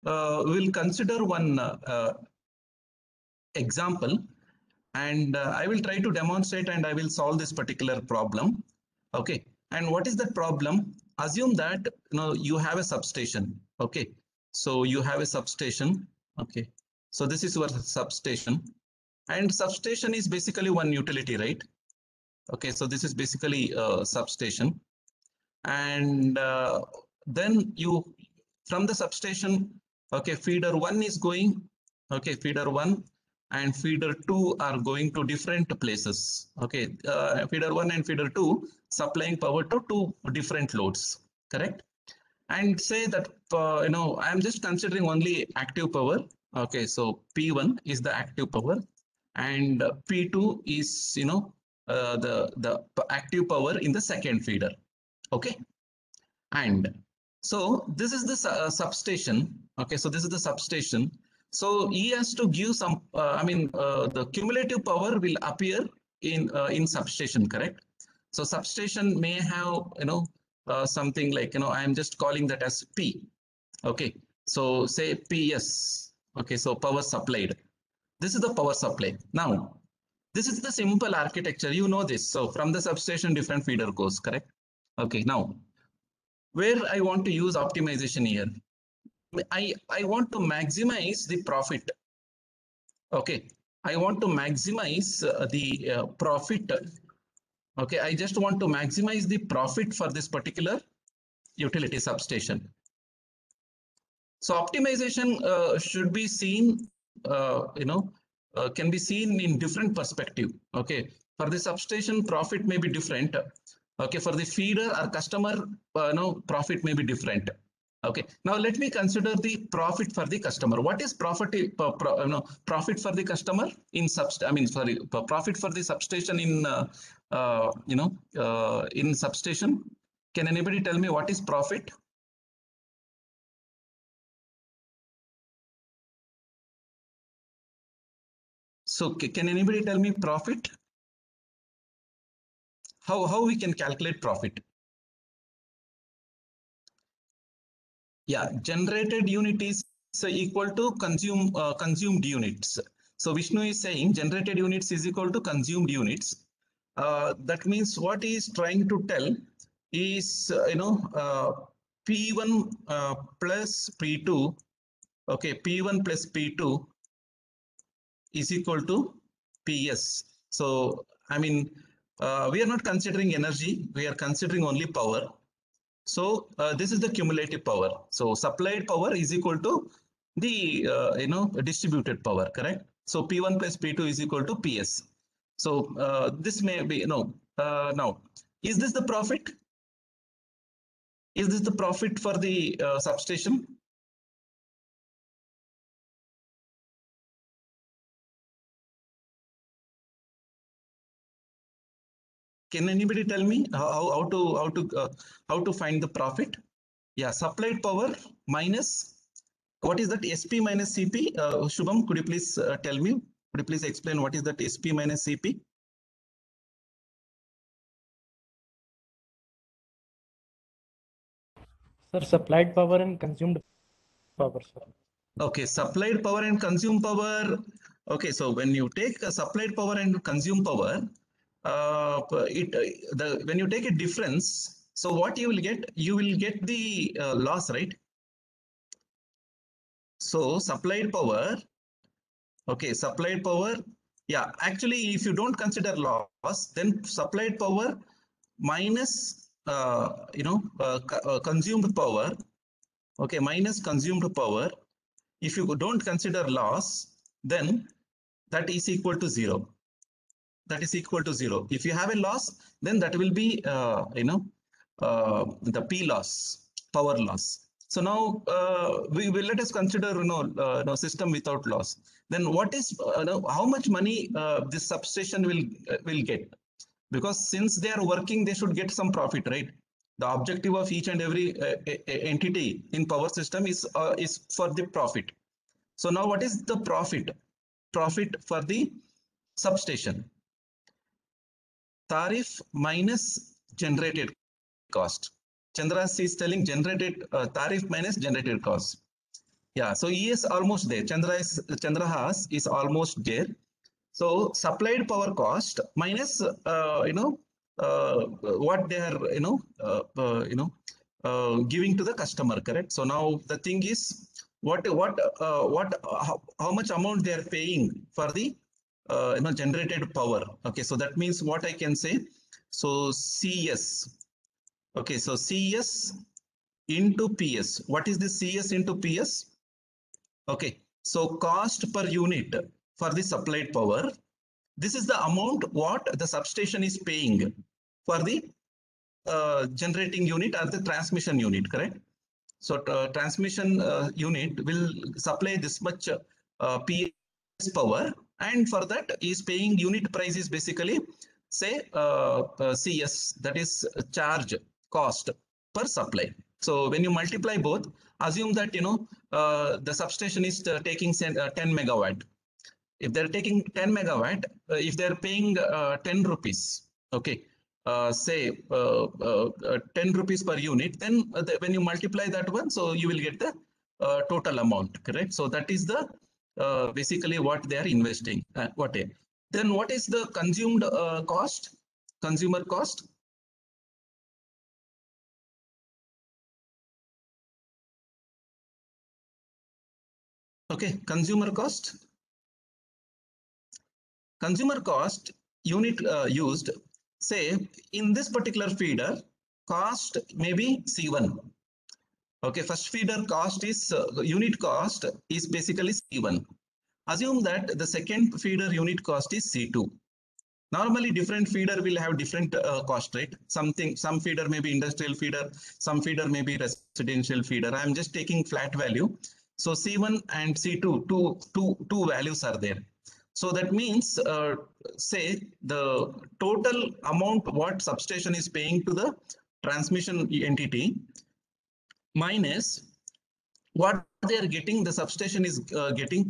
we'll consider one example, and I will try to demonstrate and I will solve this particular problem. Okay. And what is that problem? Assume that you have a substation. Okay. So you have a substation. Okay. So this is your substation, and substation is basically one utility, right? Okay. So this is basically a substation, and then you from the substation, okay, feeder 1 is going, okay, feeder 1 and feeder 2 are going to different places. Okay, feeder 1 and feeder 2 supplying power to two different loads, correct? And say that I'm just considering only active power. Okay, so P1 is the active power, and P2 is the active power in the second feeder. Okay, and so this is the substation. Okay, so this is the substation. So he has to give some, the cumulative power will appear in substation, correct? So substation may have, something like, I am just calling that as P. Okay, so say PS. Okay, so power supplied. This is the power supply. Now, this is the simple architecture. You know this. So from the substation, different feeder goes, correct? Okay, now where I want to use optimization here. I want to maximize the profit. Okay, I want to maximize the profit. Okay, I just want to maximize the profit for this particular utility substation. So optimization should be seen, can be seen in different perspective. Okay, for the substation, profit may be different. Okay, for the feeder or customer, profit may be different. Okay, now let me consider the profit for the customer. What is profit? Profit for the customer in profit for the substation in in substation. Can anybody tell me what is profit? So can anybody tell me profit? How we can calculate profit? Yeah, generated unit is equal to consumed units. So Vishnu is saying generated units is equal to consumed units. That means what he is trying to tell is P1 plus P2. Okay, P1 plus P2 is equal to PS. So we are not considering energy, we are considering only power. So this is the cumulative power. So supplied power is equal to the distributed power, correct? So P1 plus P2 is equal to PS. So this may be now, is this the profit? Is this the profit for the substation? Can anybody tell me how to find the profit? Yeah, supplied power minus, what is that, SP minus CP? Shubham, could you please tell me? Could you please explain what is that SP minus CP? Sir, supplied power and consumed power, sir. Okay, supplied power and consumed power. Okay, so when you take a supplied power and consumed power, when you take a difference, so what you will get? You will get the loss, right? So supplied power. Okay, supplied power. Yeah, actually, if you don't consider loss, then supplied power minus consumed power. Okay, minus consumed power. If you don't consider loss, then that is equal to 0. That is equal to 0. If you have a loss, then that will be the P loss, power loss. So now we will let us consider system without loss. Then what is how much money this substation will get? Because since they are working, they should get some profit, right? The objective of each and every entity in power system is for the profit. So now what is the profit? Profit for the substation. Tariff minus generated cost. Chandra is telling generated tariff minus generated cost. Yeah, so E is almost there. Chandrahas is almost there. So supplied power cost minus what they are giving to the customer, correct? So now the thing is how much amount they are paying for the generated power. Okay, so that means what I can say. So CS. Okay, so CS into PS. What is the CS into PS? Okay, so cost per unit for the supplied power. This is the amount what the substation is paying for the generating unit or the transmission unit, correct? So transmission unit will supply this much PS power, and for that is paying unit price is basically say CS, that is charge cost per supply. So when you multiply both, assume that the substation is taking 10 megawatt. If they're taking 10 megawatt, if they're paying 10 rupees, okay, say 10 rupees per unit, then when you multiply that one, so you will get the total amount, correct? So that is the basically what they are investing. Then what is the consumed cost, consumer cost? Okay, consumer cost. Consumer cost unit used, say in this particular feeder, cost maybe C1. Okay, first feeder cost is unit cost is basically C1. Assume that the second feeder unit cost is C2. Normally, different feeder will have different cost rate. Some feeder may be industrial feeder, some feeder may be residential feeder. I am just taking flat value. So C1 and C2, two values are there. So that means, say the total amount what substation is paying to the transmission entity minus what they are getting. The substation is getting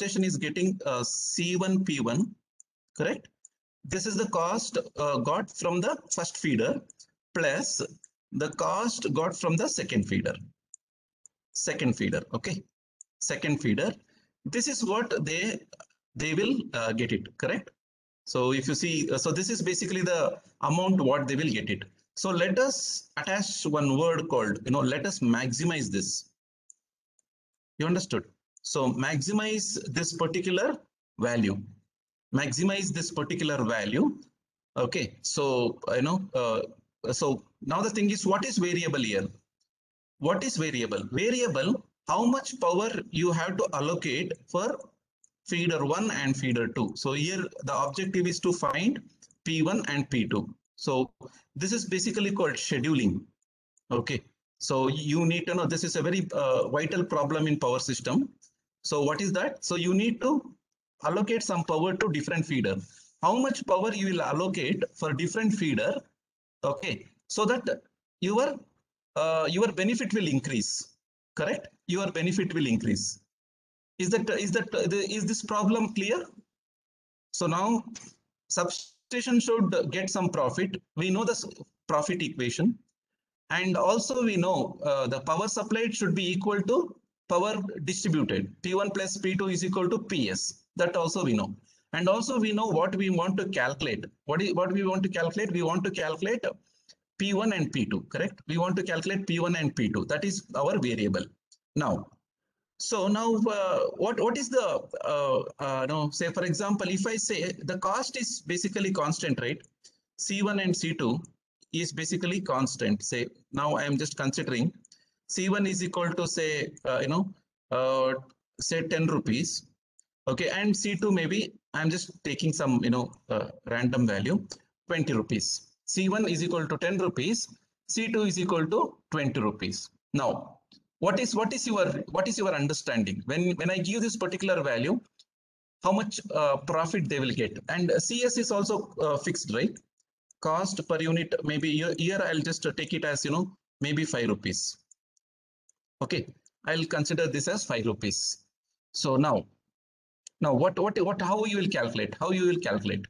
C1 P1, correct? This is the cost got from the first feeder plus the cost got from the second feeder. Okay, second feeder. This is what they will get it, correct? So if you see, so this is basically the amount what they will get it. So let us attach one word called, let us maximize this. You understood? So maximize this particular value. Maximize this particular value. Okay, so so now the thing is, what is variable here? What is variable? Variable, how much power you have to allocate for feeder 1 and feeder 2. So here the objective is to find P1 and P2. So this is basically called scheduling. Okay, so you need to know, this is a very vital problem in power system. So what is that? So you need to allocate some power to different feeder. How much power you will allocate for different feeder? Okay, so that your benefit will increase. Correct? Your benefit will increase. Is this problem clear? So now substation should get some profit. We know the profit equation. And also we know the power supplied should be equal to power distributed. P1 plus P2 is equal to PS. That also we know. And also we know what we want to calculate. What we want to calculate? We want to calculate P1 and P2, correct? We want to calculate P1 and P2. That is our variable. Now, so now what is the, no, say for example, if I say the cost is basically constant, right? C1 and C2 is basically constant. Say now I am just considering C1 is equal to say, say 10 rupees. Okay, and C2 maybe I'm just taking some, random value, 20 rupees. C1 is equal to 10 rupees. C2 is equal to 20 rupees. Now, what is your understanding when I give this particular value? How much profit they will get? And CS is also fixed, right? Cost per unit, maybe here I'll just take it as maybe 5 rupees. Okay, I'll consider this as 5 rupees. So now what how you will calculate?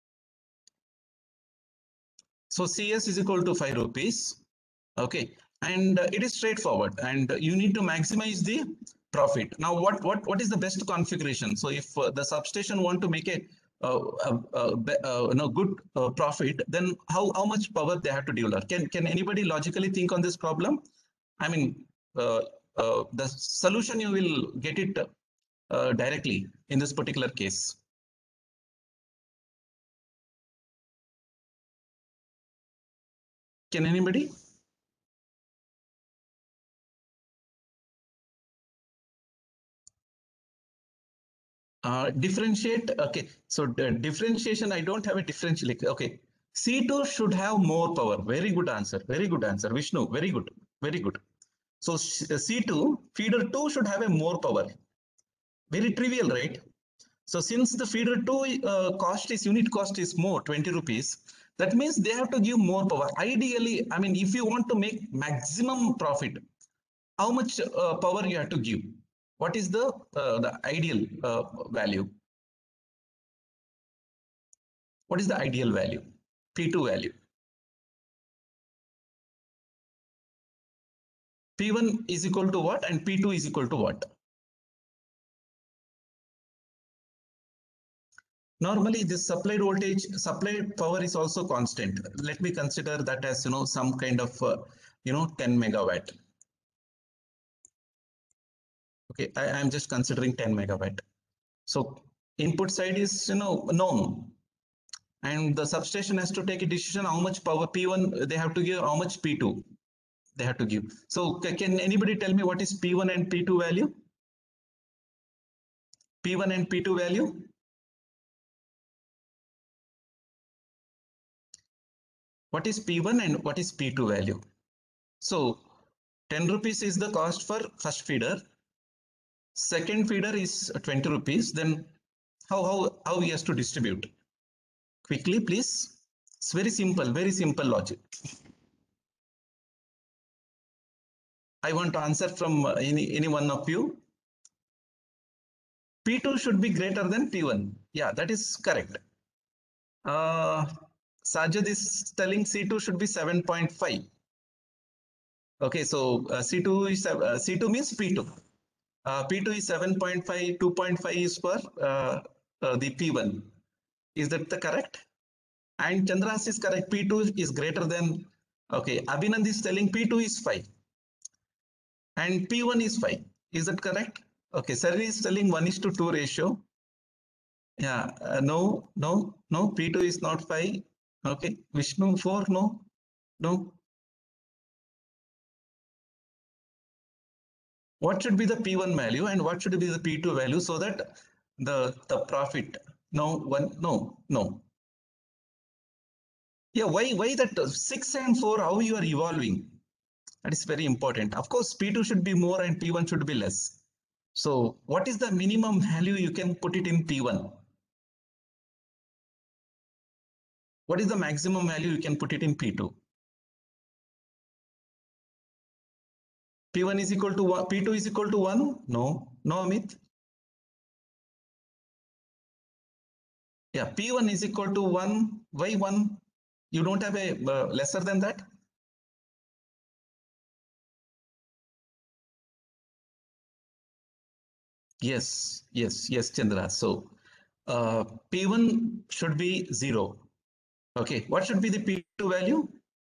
So CS is equal to 5 rupees. Okay, and it is straightforward, and you need to maximize the profit. Now, what is the best configuration? So if the substation want to make a good profit, then how much power they have to develop? Can anybody logically think on this problem? I mean, the solution you will get it directly in this particular case. Can anybody? Differentiate. Okay, so differentiation, I don't have a differential. Okay, C2 should have more power. Very good answer. Very good answer. Vishnu, very good. Very good. So C2, feeder 2 should have a more power. Very trivial, right? So since the feeder 2 unit cost is more, 20 rupees, that means they have to give more power. Ideally, I mean, if you want to make maximum profit, how much power you have to give? What is the ideal value? What is the ideal value? P2 value. P1 is equal to what and P2 is equal to what? Normally, this supplied voltage, supplied power is also constant. Let me consider that as some kind of 10 megawatt. Okay, I am just considering 10 megawatt. So input side is known, and the substation has to take a decision how much power P1 they have to give, how much P2 they have to give. So can anybody tell me what is P1 and P2 value? P1 and P2 value? What is P1 and what is P2 value? So 10 rupees is the cost for first feeder. Second feeder is 20 rupees. Then how he has to distribute? Quickly, please. It's very simple logic. I want to answer from any one of you. P2 should be greater than P1. Yeah, that is correct. Sajid is telling C2 should be 7.5. Okay, so C2 is C2 means P2. P2 is 7.5, 2.5 is for the P1. Is that the correct? And Chandras is correct. P2 is greater than, okay, Abhinand is telling P2 is 5. And P1 is 5. Is that correct? Okay, Sari is telling 1:2 ratio. Yeah, no, P2 is not 5. Okay, Vishnu 4, no. What should be the P1 value and what should be the P2 value so that the profit? No. Yeah, why that 6 and 4? How you are evolving? That is very important. Of course, P2 should be more and P1 should be less. So what is the minimum value you can put it in P1? What is the maximum value you can put it in P2? P1 is equal to 1, P2 is equal to 1? No, Amit. Yeah, P1 is equal to 1. Why 1? You don't have a lesser than that? Yes, Chandra. So P1 should be 0. Okay, what should be the P2 value?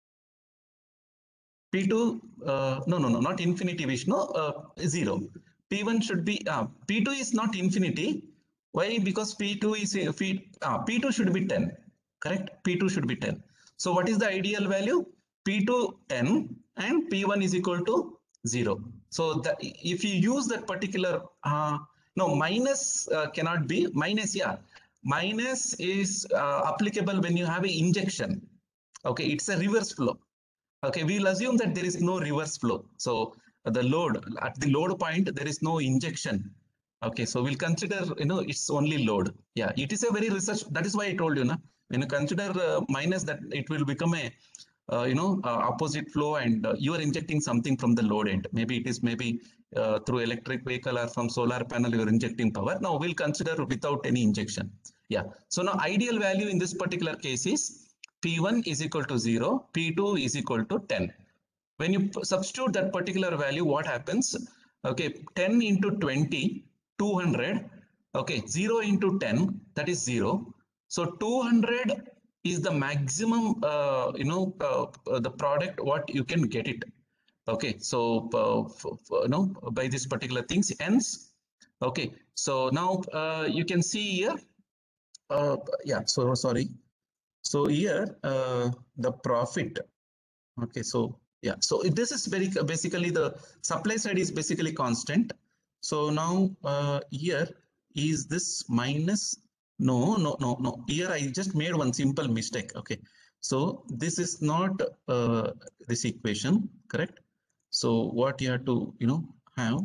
P2, no, not infinity, Vishnu, 0. P1 should be, P2 is not infinity. Why? Because P2 is, P2 should be 10, correct? P2 should be 10. So what is the ideal value? P2 10 and P1 is equal to 0. So that if you use that particular, no, minus cannot be, minus, yeah. Minus is applicable when you have an injection. Okay, it's a reverse flow. Okay, we'll assume that there is no reverse flow. So the load, at the load point, there is no injection. Okay, so we'll consider, it's only load. Yeah, it is a very research. That is why I told you, when you consider minus, that it will become a, opposite flow, and you are injecting something from the load end. Maybe it is through electric vehicle or from solar panel, you are injecting power. Now we'll consider without any injection. Yeah, so now ideal value in this particular case is P1 is equal to 0, P2 is equal to 10. When you substitute that particular value, what happens? Okay, 10 into 20, 200. Okay, 0 into 10, that is 0. So 200 is the maximum, the product what you can get it. Okay, so by this particular things ends. Okay, so now you can see here. Yeah, so sorry. So here the profit. Okay, so yeah, so this is very basically the supply side is basically constant. So now here is this minus. No. Here I just made one simple mistake. Okay, so this is not this equation, correct? So what you have to have.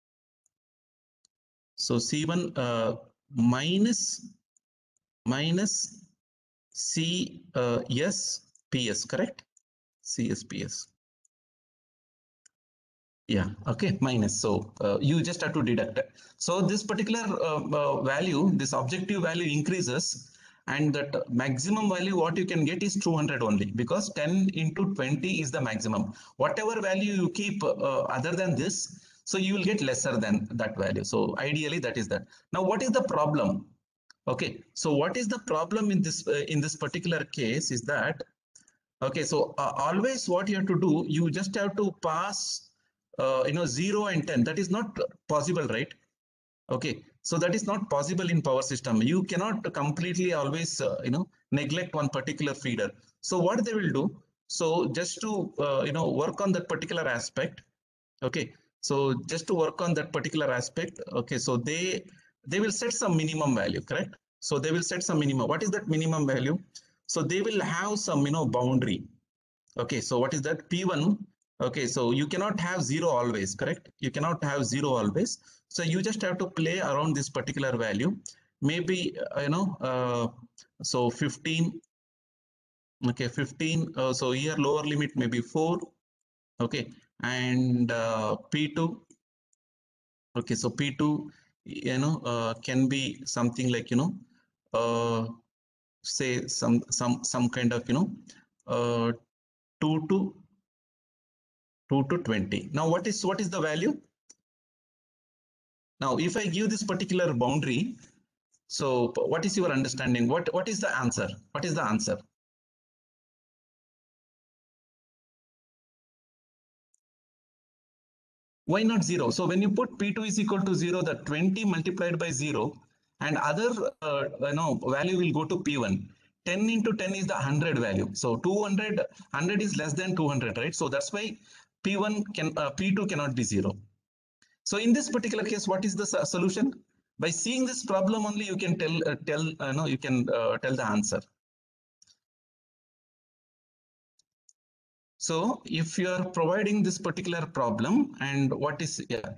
So C1 minus C S PS, correct? CSPS. Yeah, okay, minus. So you just have to deduct it. So this particular value, this objective value increases, and that maximum value what you can get is 200 only, because 10 into 20 is the maximum. Whatever value you keep other than this, so you will get lesser than that value. So ideally that is that. Now what is the problem? Okay, so what is the problem in this particular case is that, okay, so always what you have to do, you just have to pass, 0 and 10. That is not possible, right? Okay, so that is not possible in power system. You cannot completely always, neglect one particular feeder. So what they will do, so just to, work on that particular aspect. Okay, so just to work on that particular aspect. Okay, so they will set some minimum value, correct? So they will set some minimum. What is that minimum value? So they will have some, boundary. Okay, so what is that? P1. Okay, so you cannot have 0 always, correct? You cannot have 0 always. So you just have to play around this particular value. Maybe, so 15. Okay, 15. So here lower limit maybe 4. Okay, and P2. Okay, so P2, can be something like, say some kind of, 2 to 20. Now what is the value? Now if I give this particular boundary, so what is your understanding? What is the answer? What is the answer? Why not 0? So when you put P2 is equal to 0, the 20 multiplied by 0 and other value will go to P1. 10 into 10 is the 100 value. So 100 is less than 200, right? So that's why P2 cannot be 0. So in this particular case, what is the solution? By seeing this problem only, you can tell the answer. So if you are providing this particular problem, and what is, yeah.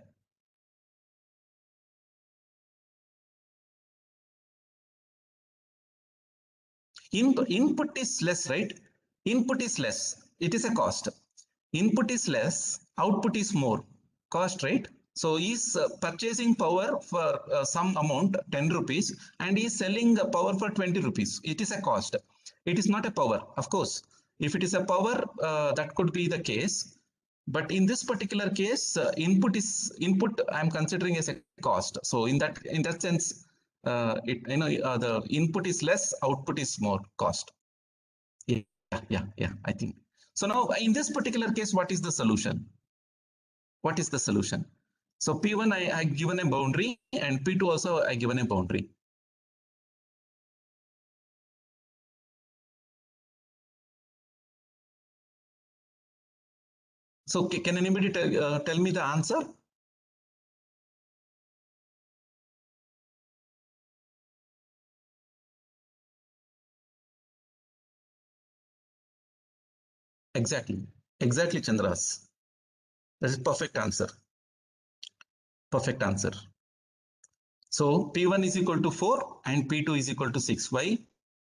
Input is less, right? Input is less. It is a cost. Input is less. Output is more. Cost, right? So he's purchasing power for some amount, 10 rupees, and he's selling the power for 20 rupees. It is a cost. It is not a power, of course. If it is a power, that could be the case. But in this particular case, input I'm considering as a cost. So in that sense, the input is less, output is more cost. Yeah, I think. So now in this particular case, what is the solution? What is the solution? So P1 I given a boundary, and P2 also I given a boundary. So can anybody tell me the answer? Exactly, Chandras. That is perfect answer. Perfect answer. So P1 is equal to 4 and P2 is equal to 6. Why?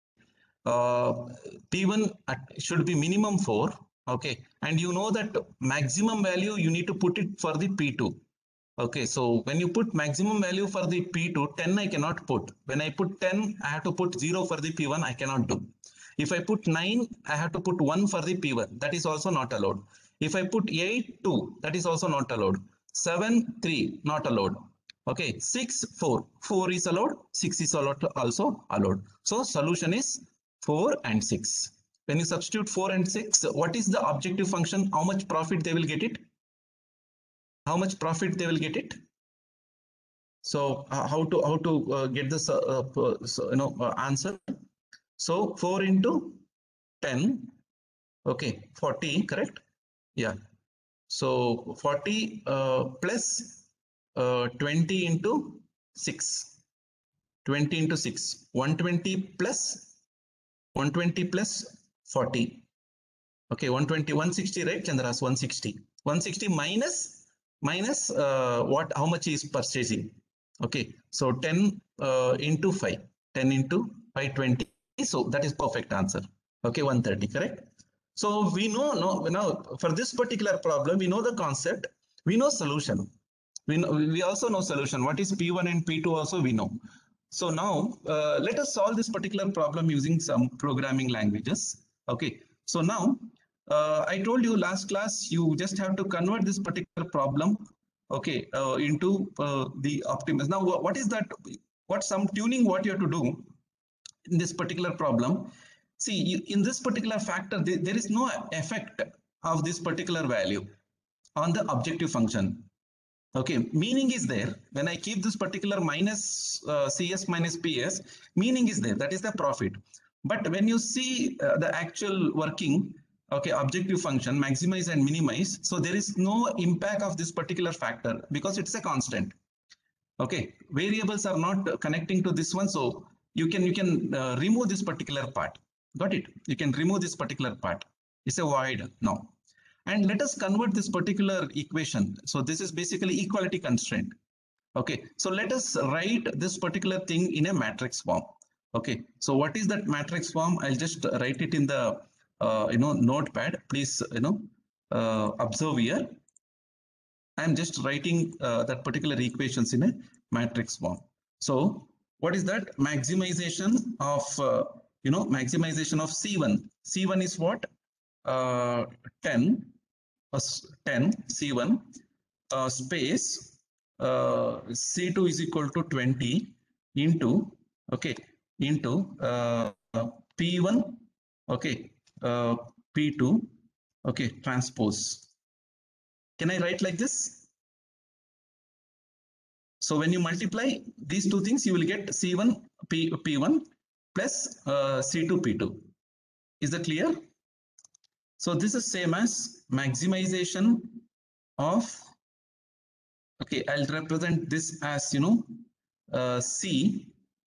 P1 should be minimum 4. Okay, and you know that maximum value you need to put it for the P2. Okay, so when you put maximum value for the P2, 10 I cannot put. When I put 10, I have to put 0 for the P1, I cannot do. If I put 9, I have to put 1 for the P1. That is also not allowed. If I put 8, 2, that is also not allowed. 7, 3, not allowed. Okay, 6, 4. 4 is allowed, 6 is allowed, also allowed. So solution is 4 and 6. When you substitute 4 and 6, what is the objective function? How much profit they will get it? How much profit they will get it? So how to get this answer? So 4 into 10, okay, 40, correct? Yeah. So 40 plus 20 into 6. 20 into 6. 120 plus 40. Okay, 120, 160, right, Chandras? 160. 160 minus what? How much is purchasing? Okay, so 10 into 5. 10 into 5, 20. So that is perfect answer. Okay, 130, correct? So we know now for this particular problem, we know the concept, we know solution. We also know solution. What is P1 and P2 also we know. So now let us solve this particular problem using some programming languages. Okay, so now I told you last class, you just have to convert this particular problem, okay, into the Optimus. Now, what is that? What some tuning what you have to do in this particular problem? See, in this particular factor, there is no effect of this particular value on the objective function. Okay, meaning is there. When I keep this particular minus CS minus PS, meaning is there. That is the profit. But when you see the actual working, okay, objective function, maximize and minimize, so there is no impact of this particular factor because it's a constant. Okay, variables are not connecting to this one, so you can remove this particular part. Got it? You can remove this particular part. It's a void now. And let us convert this particular equation. So this is basically equality constraint. Okay, so let us write this particular thing in a matrix form. Okay, so what is that matrix form? I'll just write it in the notepad. Please observe here. I'm just writing that particular equations in a matrix form. So what is that? Maximization of maximization of C1. C1 is what? 10 C1 space C2 is equal to 20 into P1 P2 transpose. Can I write like this? So when you multiply these two things, you will get C1 P1 plus C2 P2. Is that clear? So this is same as maximization of, okay, I'll represent this as C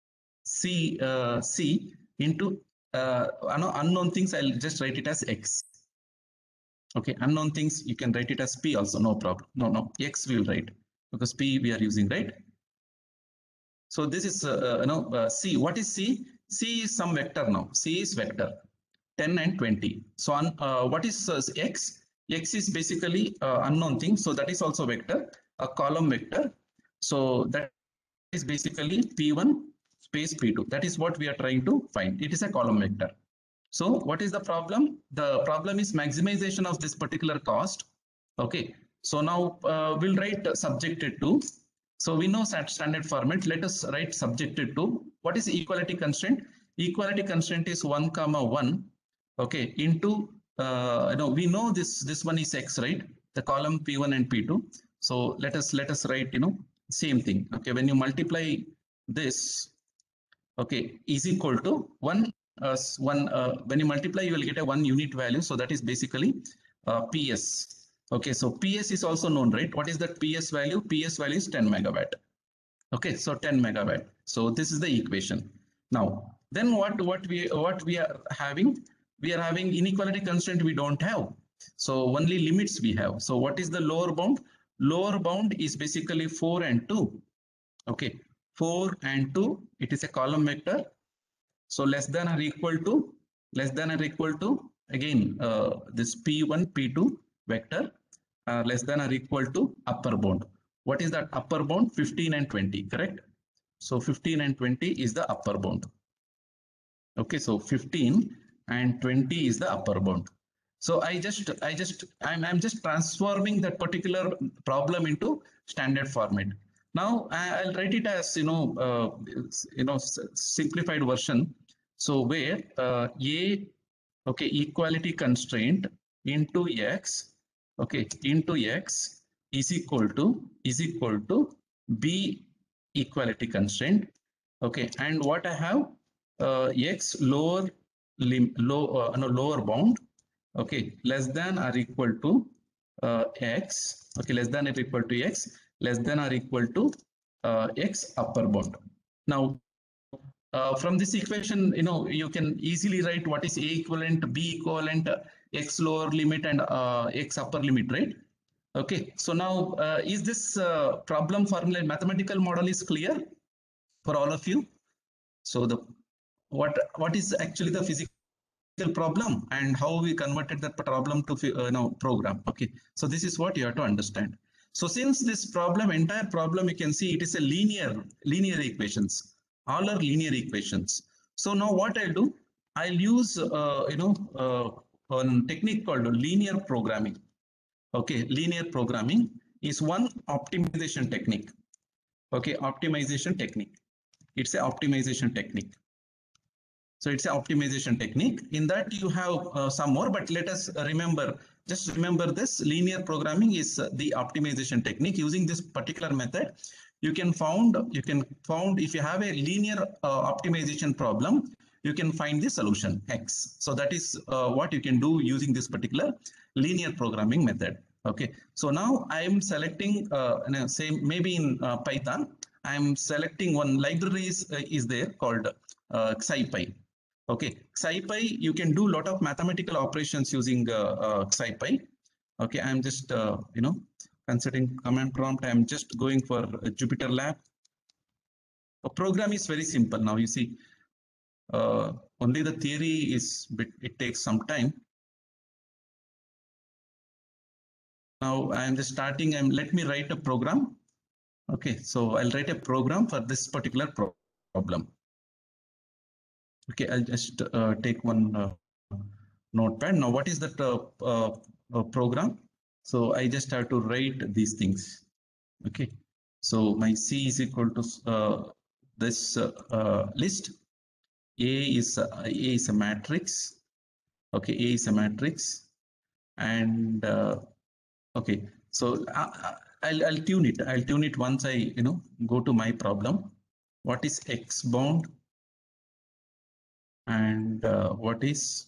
into unknown things. I'll just write it as X. Okay, unknown things you can write it as P also, no problem. No, X we will write because P we are using, right? So this is C. What is C? C is some vector now. C is vector 10 and 20. So on what is X? X is basically unknown thing. So that is also vector, a column vector. So that is basically P1 space P2. That is what we are trying to find. It is a column vector. So what is the problem? The problem is maximization of this particular cost. Okay. So now we'll write subjected to. So we know standard format. Let us write subjected to. What is equality constraint? Equality constraint is 1, 1. Okay. Into we know this one is X, right? The column P1 and P2. So let us write same thing. Okay. When you multiply this, okay, is equal to 1. When you multiply, you will get a 1 unit value. So that is basically PS. Okay, so PS is also known, right? What is that PS value? PS value is 10 megawatt. Okay, so 10 megawatt. So this is the equation. Now, then what we are having? We are having inequality constraint. We don't have. So only limits we have. So what is the lower bound? Lower bound is basically 4 and 2. Okay, 4 and 2. It is a column vector. So less than or equal to again this P1 P2 vector less than or equal to upper bound. What is that upper bound? 15 and 20, correct? So 15 and 20 is the upper bound. Okay, so 15 and 20 is the upper bound. So I'm just transforming that particular problem into standard format. Now I'll write it as simplified version. So where a, okay, equality constraint into x, okay, into x is equal to b equality constraint, okay, and what I have, x lower lower bound, okay, less than or equal to x, okay, less than or equal to x, less than or equal to x upper bound. Now from this equation, you can easily write what is a equivalent, b equivalent, x lower limit, and x upper limit, right? Okay, so now is this problem formula mathematical model is clear for all of you? So the what is actually the physical problem and how we converted that problem to program? Okay, so this is what you have to understand. So since this problem, entire problem, you can see it is a linear equations. All are linear equations. So now what I'll do, I'll use one technique called linear programming. Okay, linear programming is one optimization technique. Okay, optimization technique. It's an optimization technique. So it's an optimization technique. In that you have some more, but let us just remember this linear programming is the optimization technique. Using this particular method, you can found if you have a linear optimization problem, you can find the solution X. So that is what you can do using this particular linear programming method. Okay. So now I am selecting, maybe in Python, I am selecting one library is there called SciPy. Okay, SciPy, you can do a lot of mathematical operations using SciPy. Okay, I'm just, considering command prompt. I'm just going for Jupyter Lab. A program is very simple. Now you see, only the theory it takes some time. Now I'm just starting, let me write a program. Okay, so I'll write a program for this particular problem. Okay, I'll just take one notepad. Now, what is that program? So I just have to write these things. Okay, so my C is equal to this list. A is a matrix. Okay, A is a matrix, and okay, so I'll tune it. I'll tune it once I go to my problem. What is X bound? And what is,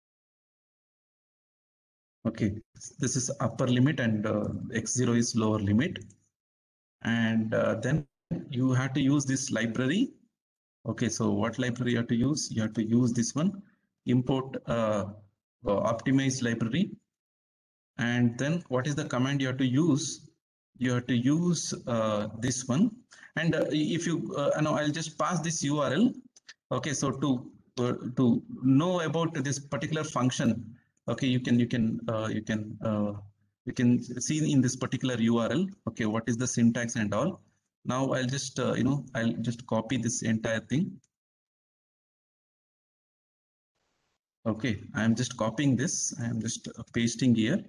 okay, this is upper limit, and x0 is lower limit, and then you have to use this library. Okay, so what library you have to use? You have to use this one, import optimize library, and then what is the command you have to use? You have to use this one, and if you I'll just pass this URL. Okay, so to know about this particular function, okay, you can see in this particular URL. Okay, what is the syntax and all. Now I'll just I'll just copy this entire thing. Okay, I'm just copying this. I'm just pasting here.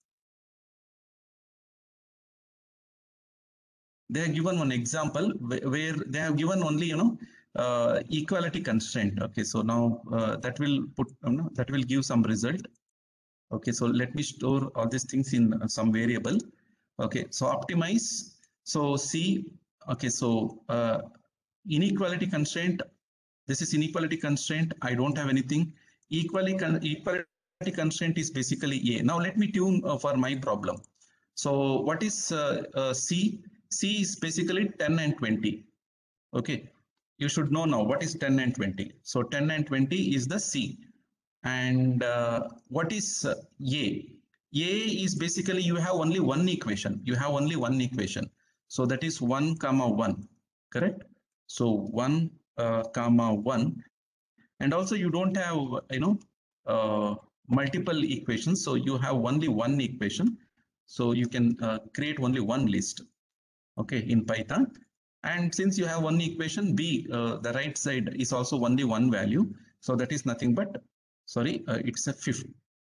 They have given one example where they have given only equality constraint. Okay, so now that will give some result. Okay, so let me store all these things in some variable. Okay, so optimize. So C. Okay, so inequality constraint. This is inequality constraint. I don't have anything. Equality constraint is basically A. Now let me tune for my problem. So what is C? C is basically 10 and 20. Okay, you should know now what is 10 and 20. So 10 and 20 is the C. And what is A? A is basically you have only one equation. You have only one equation. So that is 1, 1, correct? So 1, 1. And also you don't have, multiple equations. So you have only one equation. So you can create only one list. Okay, in Python. And since you have one equation, B, the right side is also only one value. So that is nothing but, sorry, it's a fifth.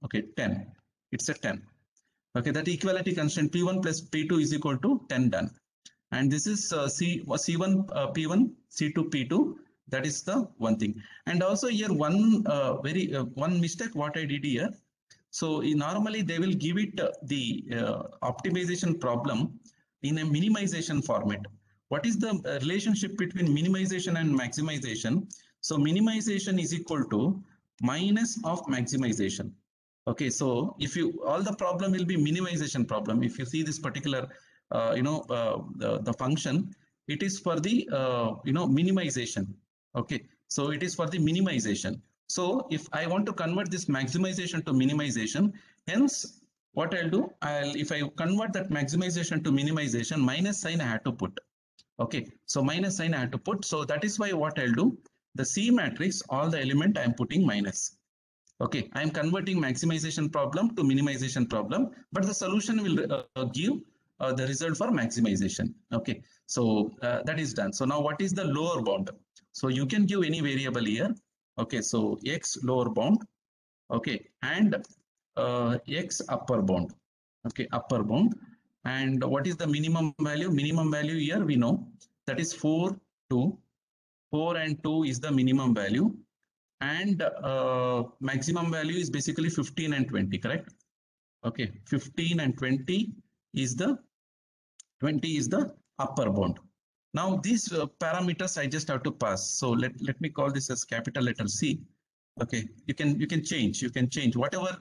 Okay, 10. It's a 10. Okay, that equality constraint P1 plus P2 is equal to 10 done. And this is C1 P1 C2 P2. That is the one thing. And also here one mistake what I did here. So normally they will give it the optimization problem in a minimization format. What is the relationship between minimization and maximization? So minimization is equal to minus of maximization. Okay, so if you all the problem will be minimization problem. If you see this particular the function, it is for the minimization. Okay, so it is for the minimization. So if I want to convert this maximization to minimization, hence what I'll do, if I convert that maximization to minimization, minus sign I had to put. Okay, so minus sign I had to put. So that is why what I'll do, the C matrix, all the element I'm putting minus. Okay, I am converting maximization problem to minimization problem, but the solution will give the result for maximization. Okay, so that is done. So now what is the lower bound? So you can give any variable here. Okay, so x lower bound. Okay, and x upper bound. Okay, upper bound. And what is the minimum value? Minimum value here we know that is 4, 2. 4 and 2 is the minimum value, and maximum value is basically 15 and 20, correct? Okay, 15 and 20 is the 20 is the upper bound. Now these parameters I just have to pass. So let me call this as capital letter C. Okay, you can change whatever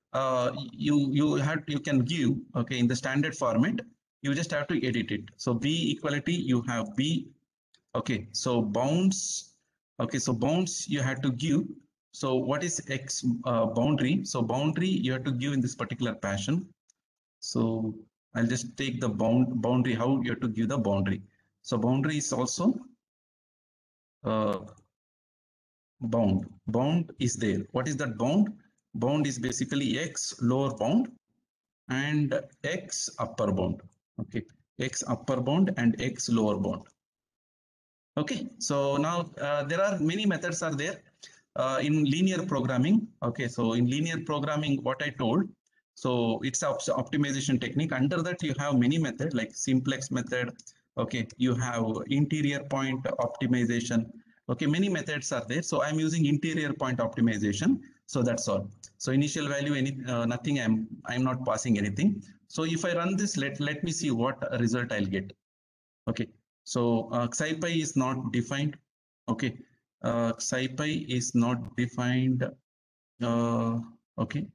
you can give. Okay, in the standard format, you just have to edit it. So B equality, you have B. Okay, so bounds. Okay, so bounds you have to give. So what is X boundary? So boundary you have to give in this particular fashion. So I'll just take the boundary, how you have to give the boundary. So boundary is also uh, bound. Bound is there. What is that bound? Bound is basically X lower bound and X upper bound. Okay, X upper bound and X lower bound. Okay, so now there are many methods are there in linear programming. Okay, so in linear programming, what I told, so it's optimization technique. Under that, you have many methods like simplex method. Okay, you have interior point optimization. Okay, many methods are there. So I'm using interior point optimization. So that's all. So initial value, nothing. I'm not passing anything. So if I run this, let me see what result I'll get. Okay, so SciPy is not defined. Okay, SciPy is not defined. Okay.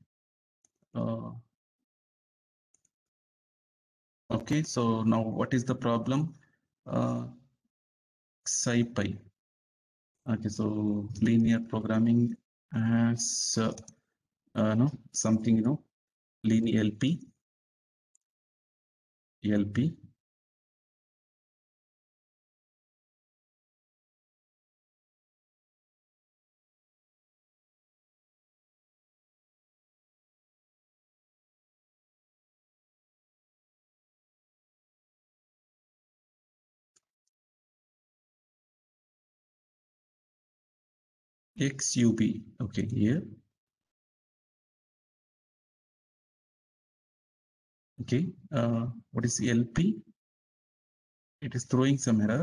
Okay, so now what is the problem? SciPy. Okay, so linear programming has no something, linear LP. XUB. Okay, here. Okay, what is LP? It is throwing some error.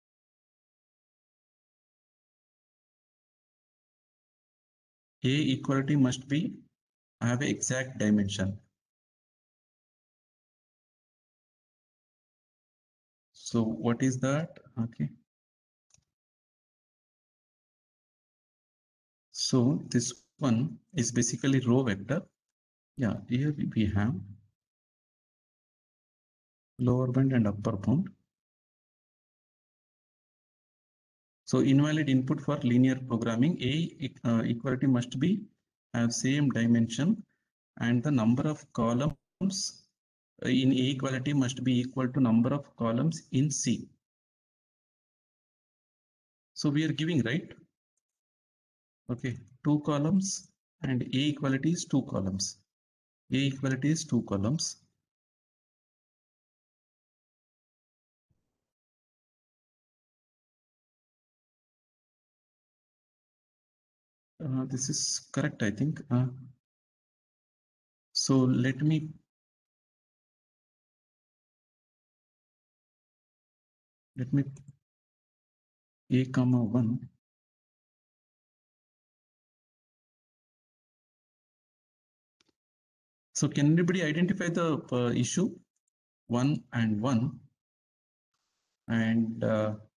A equality must be have an exact dimension. So what is that? Okay. So this one is basically row vector. Yeah, here we have lower bound and upper bound. So invalid input for linear programming. A equality must be have same dimension, and the number of columns in A equality must be equal to number of columns in C. So we are giving, right? Okay, 2 columns, and A equality is 2 columns. A equality is 2 columns. This is correct, I think. So let me a comma 1. So can anybody identify the issue 1 and 1 and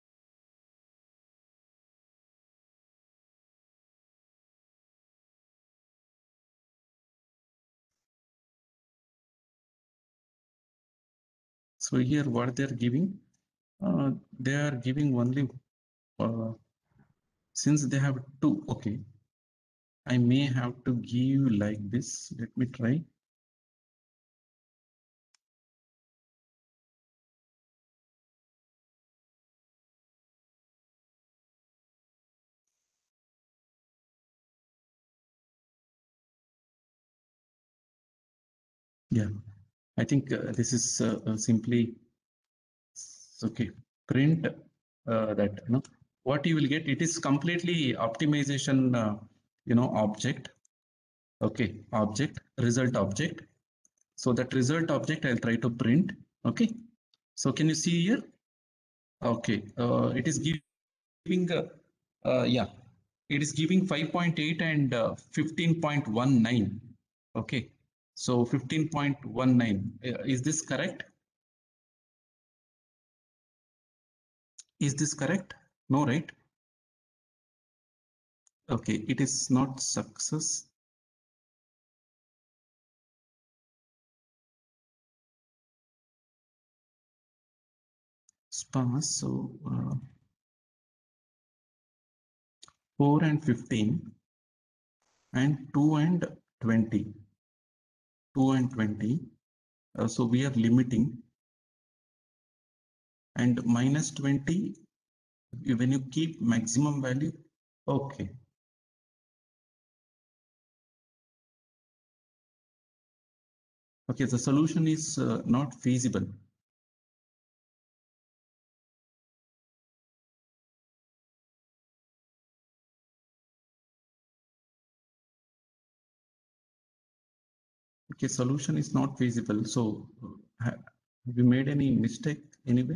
so here what they are giving, they are giving only since they have 2. Okay, I may have to give like this. Let me try. Yeah, I think this is simply okay. Print that, you know, what you will get. It is completely optimization, you know, object. Okay, object, result object. So that result object I'll try to print. Okay, so can you see here? Okay, it is giving yeah, it is giving 5.8 and 15.19. Okay, so 15.19, is this correct? Is this correct? No, right? Okay, it is not success. Sparse. So 4 and 15 and 2 and 20. 2 and 20. So we are limiting, and minus 20 when you keep maximum value. Okay. Okay, the solution is not feasible. Okay, solution is not feasible. So have you made any mistake anywhere?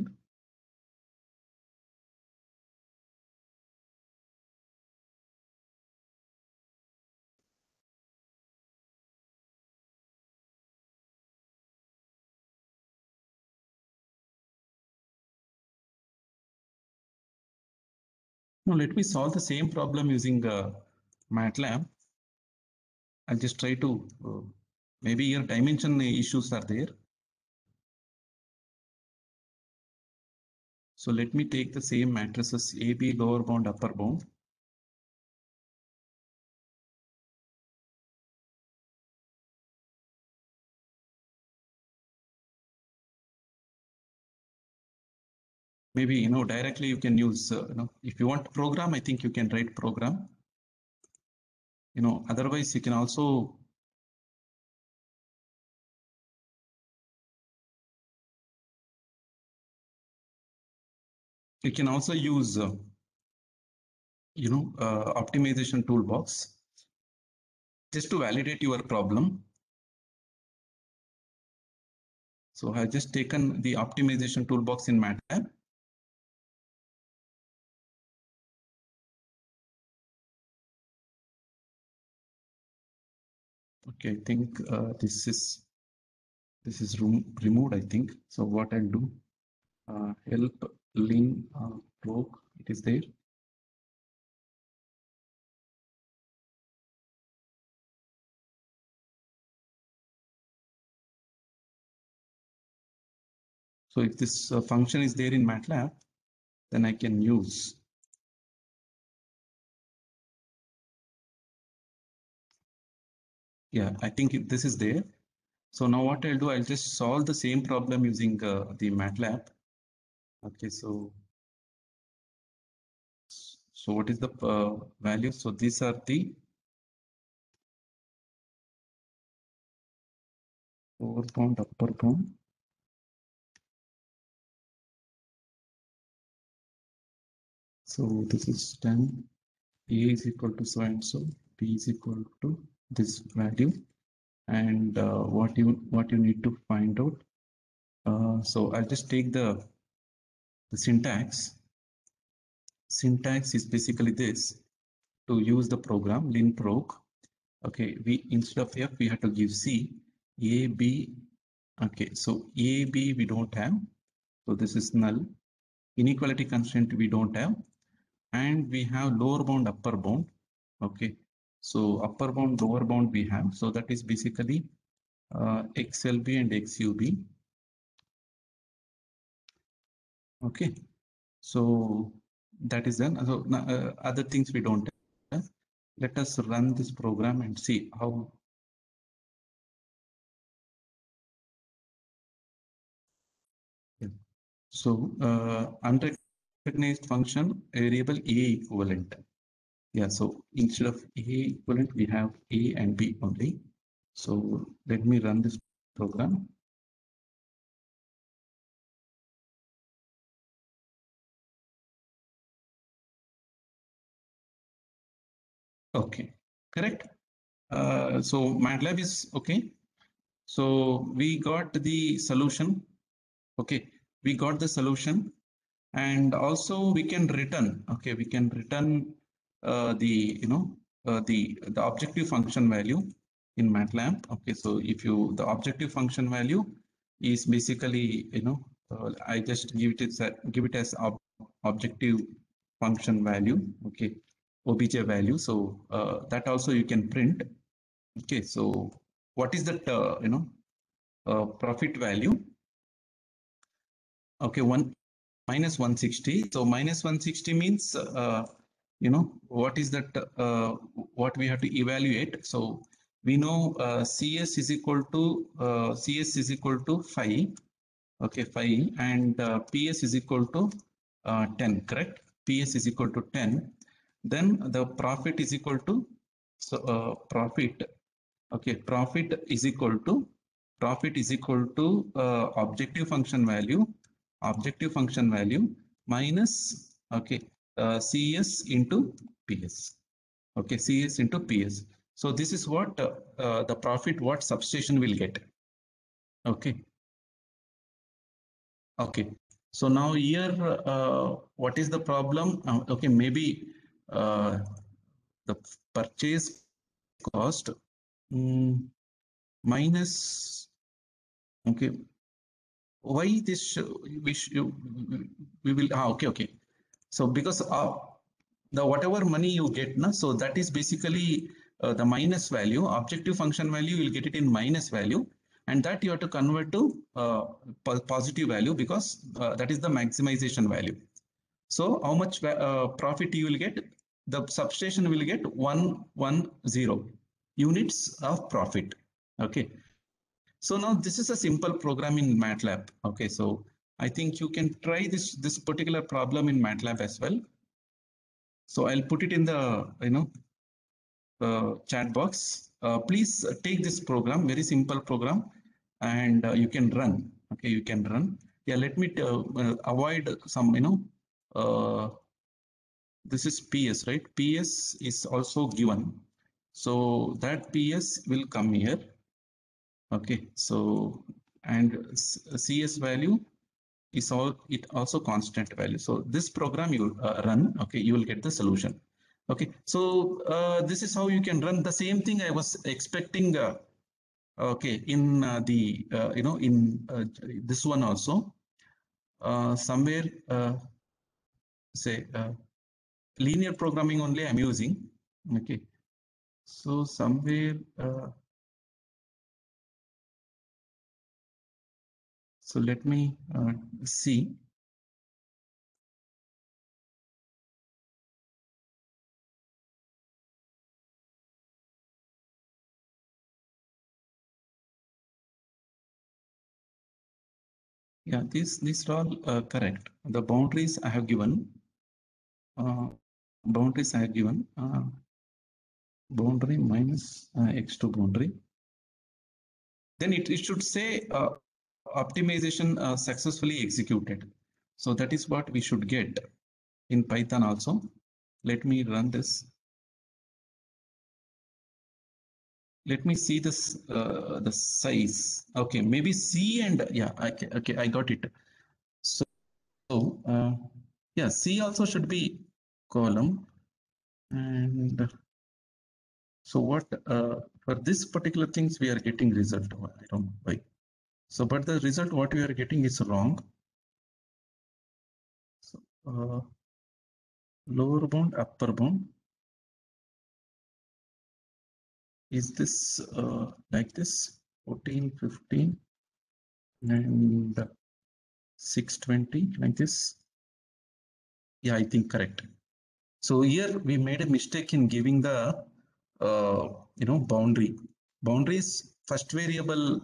No, let me solve the same problem using MATLAB. I'll just try to, maybe your dimension issues are there. So let me take the same matrices AB, lower bound, upper bound. Maybe, you know, directly you can use, you know, if you want program, I think you can write program. You know, otherwise you can also use you know, optimization toolbox just to validate your problem. So I have just taken the optimization toolbox in MATLAB. Okay, I think this is removed, I think. So what I'll do, help link probe, it is there. So if this function is there in MATLAB, then I can use. Yeah, I think this is there. So now what I'll do, I'll just solve the same problem using the MATLAB. Okay, so what is the value? So these are the lower bound, upper bound. So this is 10. A is equal to so and so. B is equal to this value. and what you need to find out. So I'll just take the syntax. Syntax is basically this: to use the program linproc. Okay, we instead of F we have to give C, A, B. Okay, so A, B we don't have, so this is null. Inequality constraint we don't have, and we have lower bound, upper bound. Okay, so upper bound, lower bound we have, so that is basically XLB and XUB. Okay, so that is done. So other things we don't have. Let us run this program and see how. Yeah. So unrecognized function variable A equivalent. Yeah, so instead of A equivalent, we have A and B only. So let me run this program. Okay, correct. So MATLAB is okay. So we got the solution. Okay, we got the solution, and also we can return. Okay, we can return the the objective function value in MATLAB. Okay, so if you the objective function value is basically I just give it as objective function value. Okay, obj value. So that also you can print. Okay, so what is that profit value? Okay, minus 160. So minus 160 means what is that what we have to evaluate. So we know CS is equal to 5. Okay, 5, and PS is equal to 10. Correct? PS is equal to 10. Then the profit is equal to profit. Okay, profit is equal to objective function value minus, okay, CS into PS. Okay, CS into PS. So this is what the profit what substation will get. Okay. Okay. So now here, what is the problem? Okay, maybe the purchase cost minus. Okay, why this we will okay. So because the whatever money you get na, so that is basically the minus value. Objective function value, you will get it in minus value, and that you have to convert to positive value, because that is the maximization value. So how much profit you will get? The substation will get 110 units of profit. Okay, so now this is a simple program in MATLAB. Okay, so I think you can try this particular problem in MATLAB as well. So I'll put it in the chat box. Please take this program, very simple program, and you can run. Okay, you can run. Yeah, let me avoid some this is PS, right? PS is also given, so that PS will come here. Okay, so and CS value is also constant value. So this program you run, okay, you will get the solution. Okay, so this is how you can run the same thing. I was expecting okay, in the in this one also somewhere say linear programming only I'm using. Okay, so somewhere so let me see. Yeah, these are all correct. The boundaries I have given. Boundaries I have given. Boundary minus x2 boundary. Then it should say optimization successfully executed. So that is what we should get in Python also. Let me run this. let me see this, the size. Okay, maybe C and yeah, okay, I got it. So, yeah, C also should be column. And so what, for this particular things, we are getting result. I don't know why. So, but the result what we are getting is wrong. So, lower bound, upper bound. Is this like this? 14, 15, and 620 like this? Yeah, I think correct. So here we made a mistake in giving the boundary. Boundary is first variable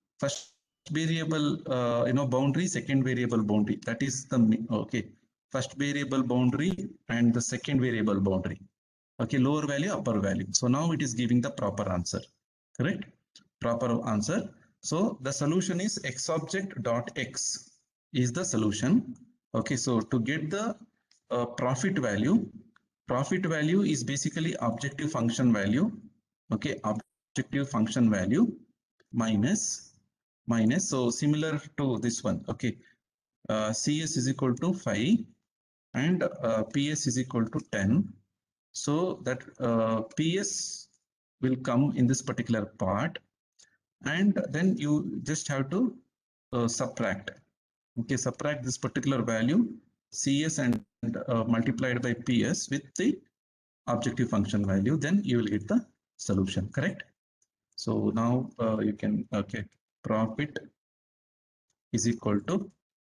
boundary, second variable boundary. That is the okay. First variable boundary and the second variable boundary. Okay, lower value, upper value. So now it is giving the proper answer. Correct? Proper answer. So the solution is x object dot x is the solution. Okay, so to get the profit value is basically objective function value. Okay, objective function value minus. So similar to this one. Okay, CS is equal to 5 and PS is equal to 10. So that PS will come in this particular part, and then you just have to subtract. Okay, subtract this particular value CS and multiplied by PS with the objective function value, then you will get the solution. Correct? So now you can, okay, profit is equal to,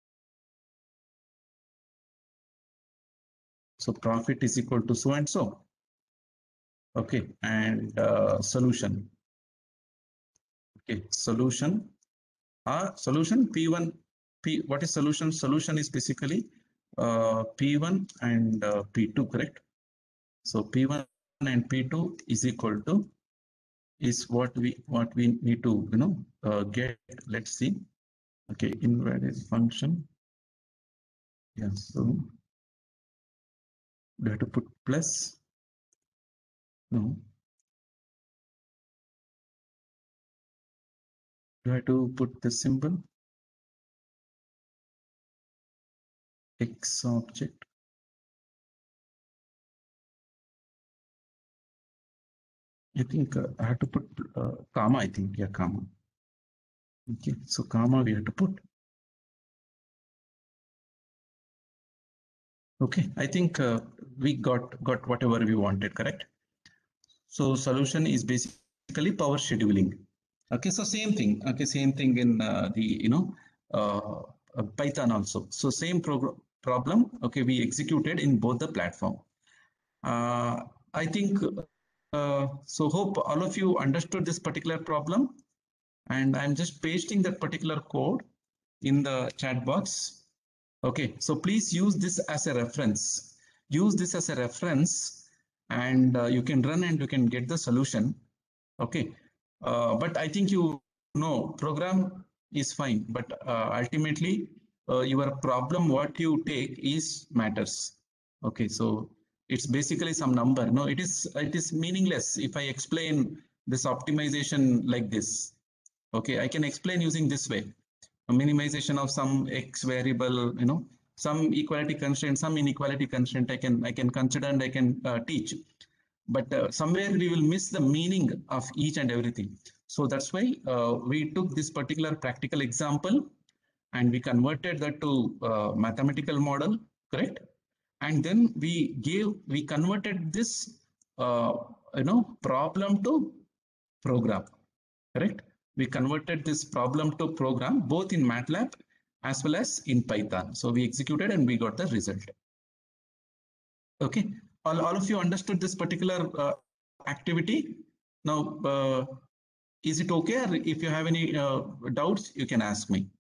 so profit is equal to so and so. Okay, and solution. Okay, solution. Solution P1, what is solution? Solution is basically P1 and P2, correct? So P1 and P2 is equal to, is what we need to get. Let's see. Okay, invalid function. Yeah, so we have to put plus. No, you have to put the symbol x object. I think I have to put comma. I think, yeah, comma. Okay, so comma we have to put. Okay, I think we got whatever we wanted, correct? So solution is basically power scheduling. Okay, so same thing. Okay, same thing in the Python also. So same problem. Okay, we executed in both the platform. I think so. Hope all of you understood this particular problem, and I'm just pasting that particular code in the chat box. Okay, so please use this as a reference. Use this as a reference, and you can run and you can get the solution. Okay, but I think you know program is fine, but ultimately your problem what you take is matters. Okay, so it's basically some number. No, it is meaningless if I explain this optimization like this. Okay, I can explain using this way. A minimization of some x variable, some equality constraint, some inequality constraint I can consider and I can teach. But somewhere we will miss the meaning of each and everything. So that's why we took this particular practical example and we converted that to mathematical model, correct? And then we converted this problem to program, correct? We converted this problem to program both in MATLAB as well as in Python. So we executed and we got the result. Okay, all of you understood this particular activity. Now, is it okay? Or if you have any doubts, you can ask me.